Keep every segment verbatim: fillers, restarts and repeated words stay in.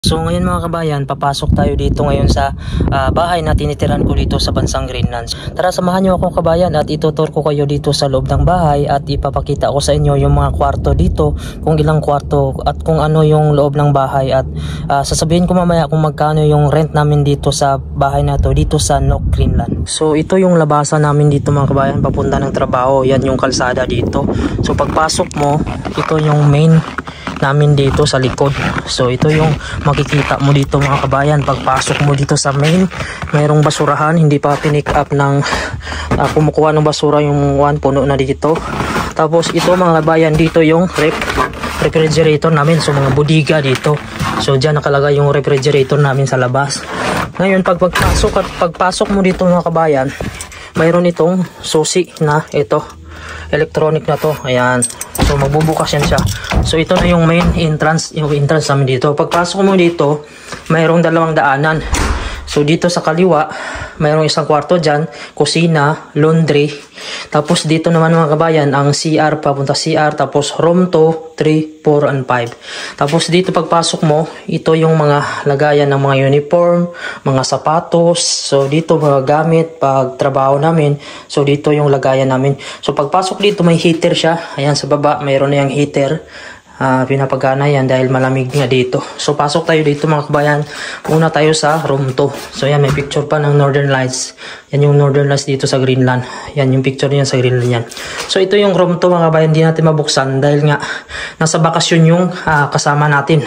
So ngayon mga kabayan, papasok tayo dito ngayon sa uh, bahay na tinitiran ko dito sa bansang Greenland. Tara, samahan nyo ako kabayan at itutur ko kayo dito sa loob ng bahay at ipapakita ko sa inyo yung mga kwarto dito, kung ilang kwarto at kung ano yung loob ng bahay at uh, sasabihin ko mamaya kung magkano yung rent namin dito sa bahay na to dito sa Nuuk, Greenland. So ito yung labasan namin dito mga kabayan, papunta ng trabaho. Yan yung kalsada dito. So pagpasok mo, ito yung main namin dito sa likod. So ito yung makikita mo dito mga kabayan. Pagpasok mo dito sa main, mayroong basurahan, hindi pa pinick up ng uh, kumukuha ng basura yung one, puno na dito. Tapos ito mga kabayan, dito yung rep refrigerator namin. So mga budiga dito. So dyan nakalagay yung refrigerator namin sa labas. Ngayon pag pagpasok at pagpasok mo dito mga kabayan, mayroon itong susi na ito, electronic na to. Ayan. So magbubukas yan siya. So ito na yung main entrance, yung entrance namin dito. Pagpasok mo dito, mayroong dalawang daanan. So dito sa kaliwa, mayroong isang kwarto dyan, kusina, laundry. Tapos dito naman mga kabayan, ang C R, papunta C R. Tapos room two, three, four, and five. Tapos dito pagpasok mo, ito yung mga lagayan ng mga uniform, mga sapatos. So dito mga gamit, pag trabaho namin. So dito yung lagayan namin. So pagpasok dito, may heater siya. Ayan sa baba, mayroon na yung heater. Uh, pinapagana yan dahil malamig nga dito. So pasok tayo dito mga kabayan. Una tayo sa room two. So yan, may picture pa ng Northern Lights. Yan yung Northern Lights dito sa Greenland. Yan yung picture niyan sa Greenland yan. So ito yung room two mga kabayan. Hindi natin mabuksan dahil nga nasa bakasyon yung uh, kasama natin.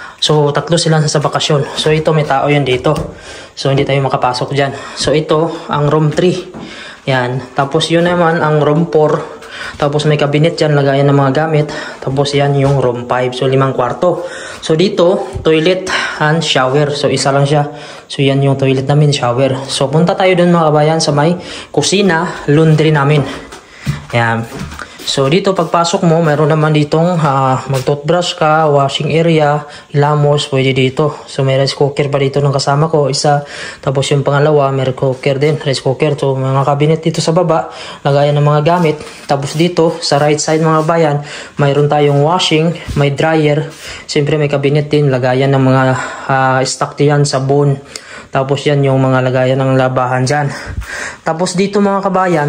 So tatlo sila sa bakasyon. So ito may tao yan dito. So hindi tayo makapasok dyan. So ito ang room three. Yan. Tapos yun naman ang room four. Tapos may cabinet dyan, lagayan ng mga gamit. Tapos yan yung room five. So limang kwarto. So dito, toilet and shower. So isa lang siya. So yan yung toilet namin, shower. So punta tayo dun mga kabayan sa may kusina, laundry namin. Yan. So dito pagpasok mo, mayroon naman ditong uh, mag-toothbrush ka, washing area, ilamos, pwede dito. So may rice cooker pa dito ng kasama ko, isa. Tapos yung pangalawa, may rice cooker din, rice cooker. So mga cabinet dito sa baba, lagayan ng mga gamit. Tapos dito, sa right side mga bayan, mayroon tayong washing, may dryer. Siyempre may cabinet din, lagayan ng mga uh, stock diyan, sabon. Tapos yan yung mga lagayan ng labahan dyan. Tapos dito mga kabayan,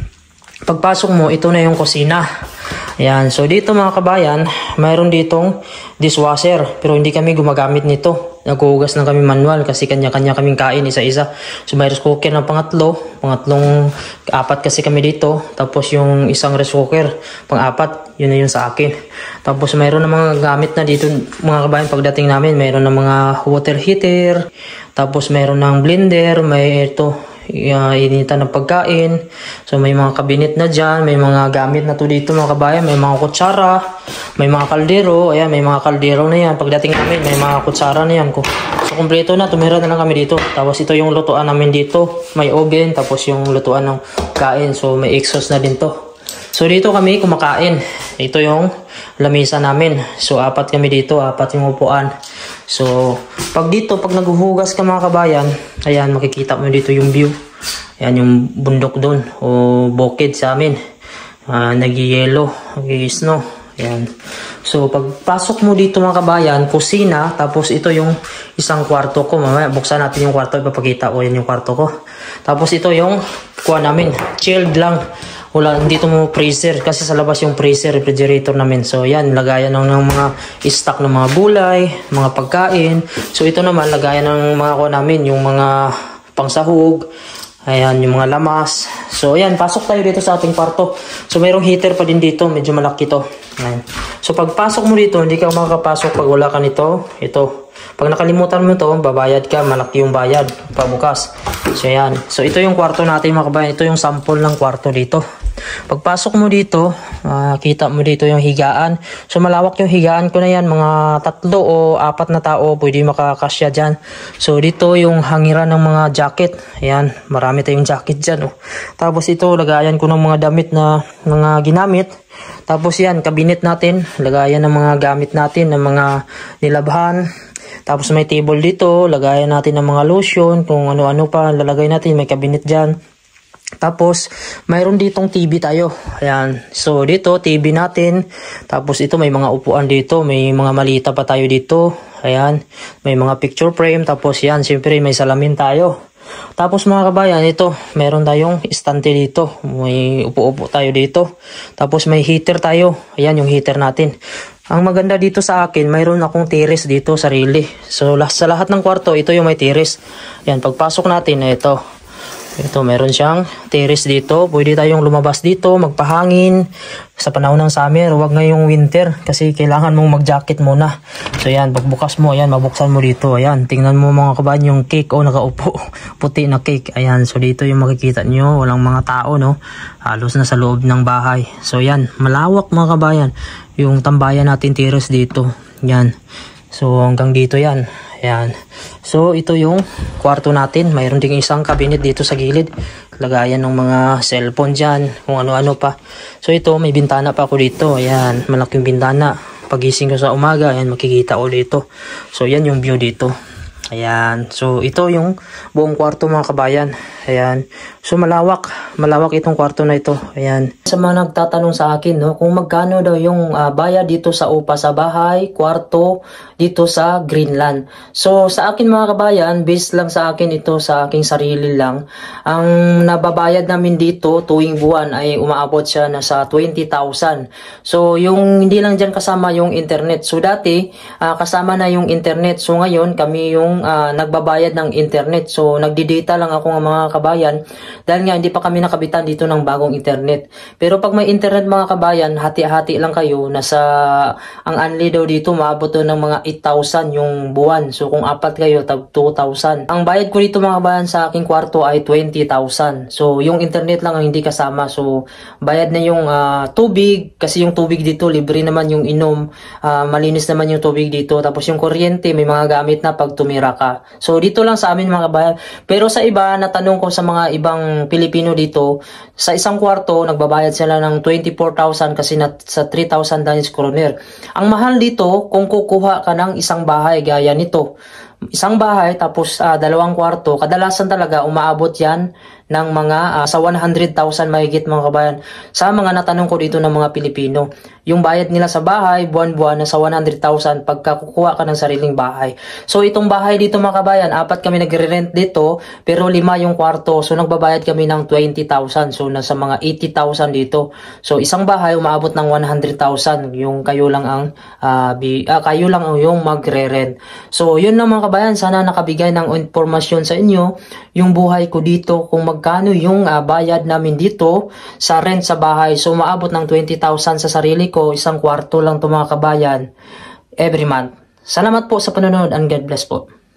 pagpasok mo, ito na yung kusina. Ayan. So dito mga kabayan, mayroon ditong dishwasher. Pero hindi kami gumagamit nito. Naghuhugas na kami manual kasi kanya-kanya kaming kain isa-isa. So may rice cooker ng pangatlo. Pangatlong apat kasi kami dito. Tapos yung isang rice cooker, pang-apat, yun na yun sa akin. Tapos mayroon na mga gamit na dito mga kabayan pagdating namin. Mayroon na mga water heater. Tapos mayroon ng blender. May ito. Uh, initan ng pagkain. So may mga kabinet na dyan, may mga gamit na to dito mga kabayan, may mga kutsara, may mga kaldero. Ayan, may mga kaldero na yan. Pagdating namin, may mga kutsara na yan. So kumpleto na, tumira na lang kami dito. Tapos ito yung lutuan namin dito, may oven, tapos yung lutuan ng kain. So may exhaust na din to. So dito kami kumakain. Ito yung lamesa namin. So apat kami dito, apat yung upuan. So pag dito, pag naghuhugas ka mga kabayan, ayan, makikita mo dito yung view. Ayan yung bundok doon o bukid sa amin. Uh, Nag-yellow, nag-snow. Ayan. So pagpasok mo dito mga kabayan, kusina, tapos ito yung isang kwarto ko. Mamaya buksan natin yung kwarto, ipapakita ko yan yung kwarto ko. Tapos ito yung kuha namin, chilled lang. Wala, dito mo freezer kasi sa labas yung freezer, refrigerator namin. So yan, lagayan ng, ng mga stock ng mga gulay, mga pagkain. So ito naman, lagayan ng mga kuha namin, yung mga pangsahog. Ayan, yung mga lamas. So ayan, pasok tayo dito sa ating kwarto. So mayroong heater pa din dito, medyo malaki to. Ayan. So pagpasok mo dito, hindi ka makakapasok pag wala ka nito. Ito. Pag nakalimutan mo to, babayad ka, malaki yung bayad pabukas. So ayan. So ito yung kwarto natin mga kabayan. Ito yung sample ng kwarto dito. Pagpasok mo dito, uh, kita mo dito yung higaan. So malawak yung higaan ko na yan, mga tatlo o apat na tao pwede makakasya dyan. So dito yung hangiran ng mga jacket. Ayan, marami tayong jacket dyan. Oh. Tapos ito, lagayan ko ng mga damit na mga ginamit. Tapos yan, kabinet natin, lagayan ng mga gamit natin, ng mga nilabhan. Tapos may table dito, lagayan natin ng mga lotion, kung ano-ano pa lalagay natin, may cabinet dyan. Tapos, mayroon ditong T V tayo. Ayan. So, dito, T V natin. Tapos, ito, may mga upuan dito. May mga malita pa tayo dito. Ayan, may mga picture frame, tapos yan, siyempre may salamin tayo. Tapos mga kabayan, ito, meron tayong istante dito. May upo-upo tayo dito. Tapos may heater tayo. Ayan yung heater natin. Ang maganda dito sa akin, mayroon akong terrace dito, sarili. So sa lahat ng kwarto, ito yung may terrace. Ayan, pagpasok natin, ito. Ito, meron siyang terrace dito. Pwede tayong lumabas dito, magpahangin. Sa panahon ng summer, huwag ngayong winter. Kasi kailangan mong mag-jacket muna. So yan, pagbukas mo, ayan, mabuksan mo dito. Ayan, tingnan mo mga kabayan yung cake. O, oh, nakaupo. Puti na cake. Ayan, so dito yung makikita nyo. Walang mga tao, no? Halos na sa loob ng bahay. So yan, malawak mga kabayan. Yung tambayan natin terrace dito. Yan. So hanggang dito yan. Ayan. So ito yung kwarto natin. Mayroon ding isang cabinet dito sa gilid. Lagayan ng mga cellphone dyan. Kung ano-ano pa. So ito may bintana pa ako dito. Ayan. Malaking bintana. Pagising ko sa umaga. Ayan. Makikita ko dito. So yan yung view dito. Ayan. So ito yung buong kwarto mga kabayan. Ayan. So malawak. Malawak itong kwarto na ito. Ayan. Sa mga nagtatanong sa akin, no, kung magkano daw yung uh, bayad dito sa upa sa bahay, kwarto, dito sa Greenland. So sa akin mga kabayan, based lang sa akin ito sa aking sarili lang. Ang nababayad namin dito tuwing buwan ay umaabot siya na sa twenty thousand. So yung hindi lang dyan kasama yung internet. So dati uh, kasama na yung internet. So ngayon kami yung uh, nagbabayad ng internet. So nagdi-data lang ako ng mga kabayan dahil nga hindi pa kami nakabitan dito ng bagong internet. Pero pag may internet mga kabayan, hati-hati lang kayo. Nasa ang unli daw dito maabot doon ng mga eight thousand yung buwan. So kung apat kayo, tag two thousand. Ang bayad ko dito mga kabayan sa aking kwarto ay twenty thousand. So yung internet lang ang hindi kasama. So bayad na yung uh, tubig, kasi yung tubig dito libre naman yung inom. Uh, malinis naman yung tubig dito. Tapos yung kuryente may mga gamit na pag tumira ka. So dito lang sa amin mga kabayan. Pero sa iba, natanong ko sa mga ibang Pilipino dito, sa isang kwarto nagbabayad sila ng twenty-four thousand kasi na, sa three thousand Danish kroner. Ang mahal dito kung kukuha ka ng isang bahay gaya nito. Isang bahay tapos uh, dalawang kwarto, kadalasan talaga umaabot yan ng mga uh, sa one hundred thousand mahigit mga kabayan. Sa mga natanong ko dito ng mga Pilipino, yung bayad nila sa bahay buwan-buwan na sa one hundred thousand pagka kukuha ka ng sariling bahay. So itong bahay dito mga kabayan, apat kami nagre-rent dito pero lima yung kwarto. So nagbabayad kami ng twenty thousand. So nasa mga eighty thousand dito. So isang bahay umaabot ng one hundred thousand yung kayo lang ang uh, bi, uh, kayo lang ang yung magre-rent. So yun lang mga kabayan, sana nakabigay ng informasyon sa inyo yung buhay ko dito, kung magkano yung uh, bayad namin dito sa rent sa bahay. So maabot ng twenty thousand sa sarili ko, isang kwarto lang to mga kabayan every month. Salamat po sa panonood and God bless po.